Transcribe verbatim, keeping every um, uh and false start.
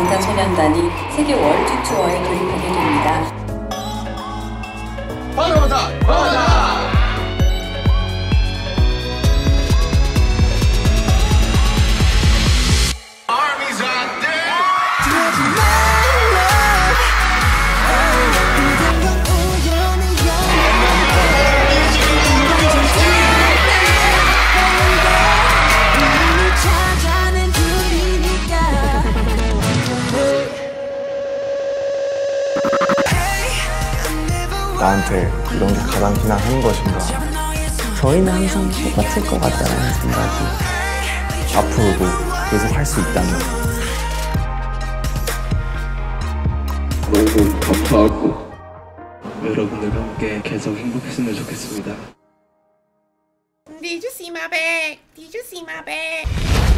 방탄소년단이 세계 월드 투어에 돌입하게 됩니다. 가자! 가자! 나한테 이런 게 가장 희망하는 것인가. 저희는 항상 똑같을 것 같다는 생각이. 앞으로도 계속 할 수 있다면. 너무 감사하고 여러분들과 함께 계속 행복했으면 좋겠습니다. Did you see my bag? Did you see my bag?